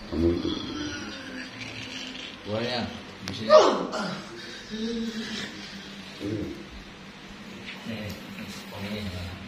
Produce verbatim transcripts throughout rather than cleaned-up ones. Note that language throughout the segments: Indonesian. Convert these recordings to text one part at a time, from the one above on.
Kamu itu. Buahnya di sini. Nih, ini.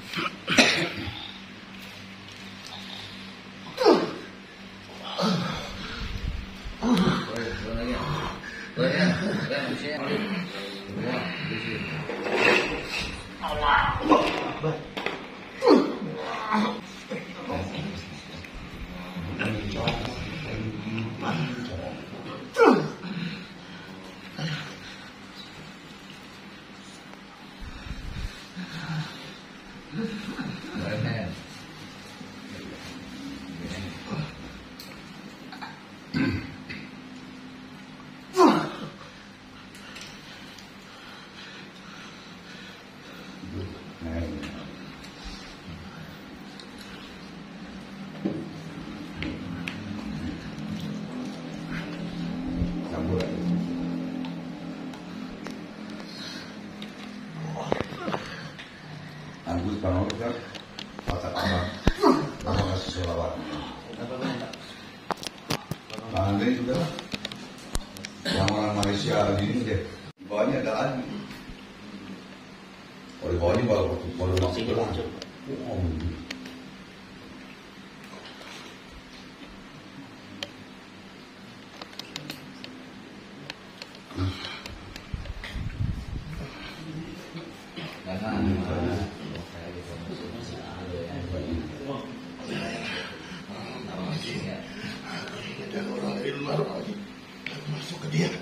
Agus Bang Oka, Pak Abang, Terima kasih sholawat. Bang Andre juga, yang orang Malaysia gini deh, di bawahnya ada lagi. Kalau di bawahnya baru baru masuk ke dalam. Oh, dan orang dari luar lagi masuk ke dia.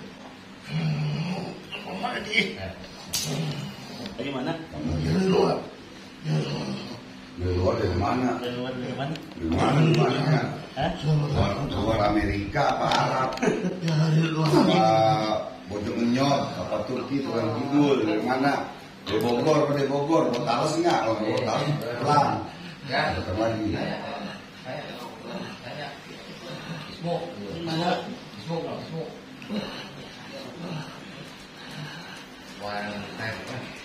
Apa lagi? Dari mana? Dari luar. dari luar dari mana? Dari luar dari mana? Dari mana? Dari mana? Hah? Luar, luar Amerika apa Arab? Dari luar. Apa Bojongnyot? Apa Turki? Tuhan Kidul? Dari mana? Dari Bogor? Apa dari Bogor? Mau tahu sih nggak? Kalau mau tahu pelan. Ya, tetap lagi. Smoke, Mana? smoke, smoke. One time,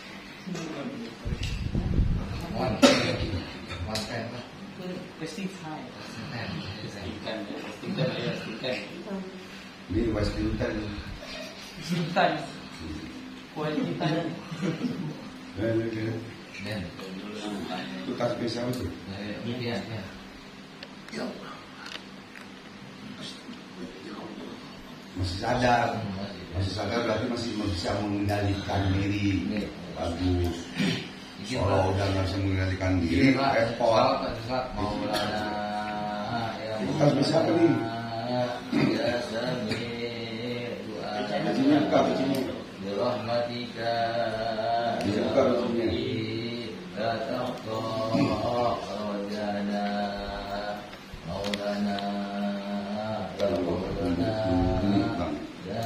one, one time. Testing time. Pastikan, pastikan ya, pastikan. Ini pasti hutan. Testing time. Quality time. Dan, Itu tas spesial itu. ya, ya. Ya. Masih sadar, masih sadar berarti masih bisa mengendalikan diri. Bagus. Kalau udah nggak bisa mengendalikan diri, repot. Maulana, Bukan bisa apa nih? Bajunya buka, bajunya. Rahmatika, Bisa buka bajunya. la taqta rajana, Maulana, Maulana, ya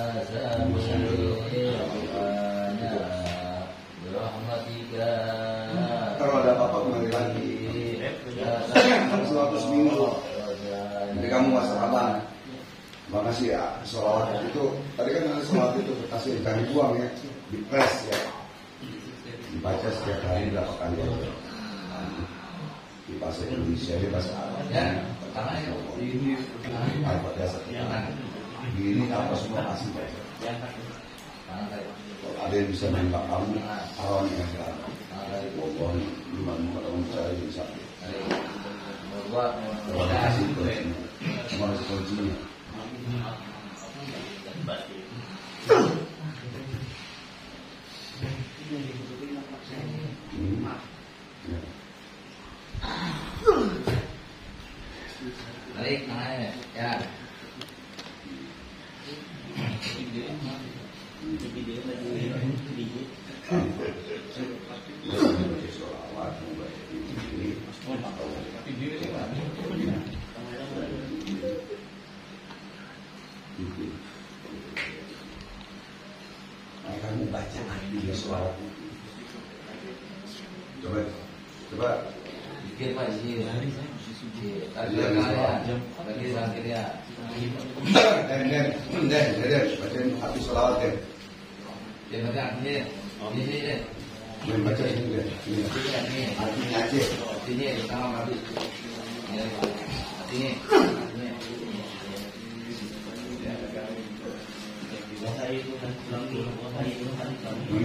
sami'ana, rahmatika. Kalau ada apa-apa kembali lagi. Selalu seminggu. Jadi kamu nggak salah. Makasih ya, sholawat itu tadi kan ada sholawat itu kasih jangan buang ya, di press ya, dibaca setiap hari berapa kali ya, di bahasa Indonesia, di bahasa Arab, Ya, pertama ya. ini Al-Fatihah satu ini apa semua kasih baca. Kalau ada yang bisa menembak kamu, awan yang selalu, wabah lima lima tahun saya bisa. Terima kasih terus semua kuncinya. Balik tangannya, ya. Kamu baca di sholawat. Coba, coba. Pikir Pak Zir. Tadi ya, tadi akhirnya. Dan dan dan dan bacain hati sholawat deh. Dia baca artinya. Ini sini. Dan baca ini deh. Ini artinya aja. Artinya sama habis. Artinya. Artinya.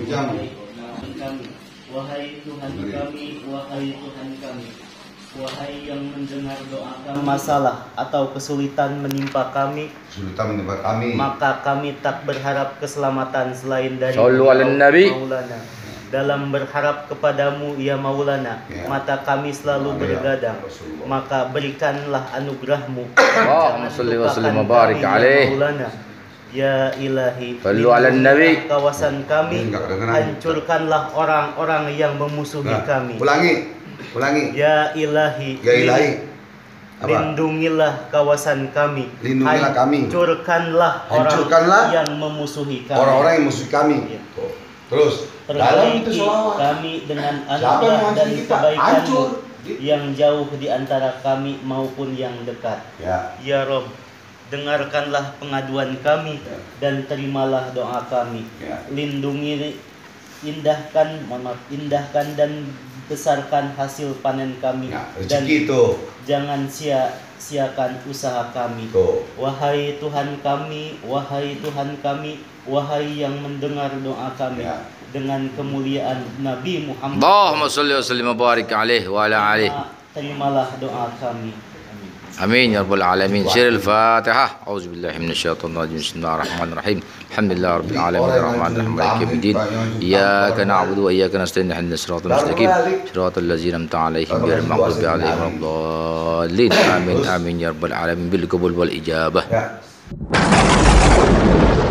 Hujamu. kami. Wahai Tuhan kami, wahai Tuhan kami, wahai yang mendengar doa kami. Masalah atau kesulitan menimpa kami, Kesulitan menimpa kami. maka kami tak berharap keselamatan selain dari Sallu ala Nabi. Maulana. Dalam berharap kepadamu ya Maulana, Ya. mata kami selalu Ya, bergadang, Rasulullah. maka berikanlah anugerahmu. Allahumma salli wa sallim wa barik Jangan lupakan alaih. kami, ya Maulana. Ya ilahi, Sallu ala lindungilah Nabi. kawasan kami, Enggak kedengeran. hancurkanlah orang-orang yang memusuhi Nah, kami. ulangi, ulangi. Ya ilahi, Ya ilahi. Apa? lindungilah kawasan kami, Lindungilah kami. hancurkanlah orang Hancurkanlah yang memusuhi kami. Orang-orang yang musuh kami. Ya. Terus dalam itu Perbaiki sholawat. kami dengan Siapa yang anugerah dan menghancurkan kita? kebaikanmu Hancur. yang jauh di antara kami maupun yang dekat. Ya. Ya Rob, dengarkanlah pengaduan kami Ya. dan terimalah doa kami. Ya. Lindungi, indahkan, mohon maaf, indahkan dan besarkan hasil panen kami Ya, dan rezeki itu. jangan sia-siakan usaha kami. Tuh. Wahai Tuhan kami, wahai Tuhan kami, wahai yang mendengar doa kami, Ya. dengan kemuliaan Nabi Muhammad, Allahumma salli wa sallim wa barik alaihi wa ala alihi. terimalah doa kami. Amin. Amin ya rabbal alamin. Siril Fatihah. Auzu billahi minasyaitonir rajim. Bismillahirrahmanirrahim. Alhamdulillah rabbil alamin arrahmanir rahim maliki yaumiddin. Iyyaka na'budu wa iyyaka nasta'in ihdinas siratal mustaqim. Siratal ladzina an'amta 'alaihim ghairil maghdubi 'alaihim waladdallin. Amin amin ya rabbal alamin bil qabul wal ijabah. Ya.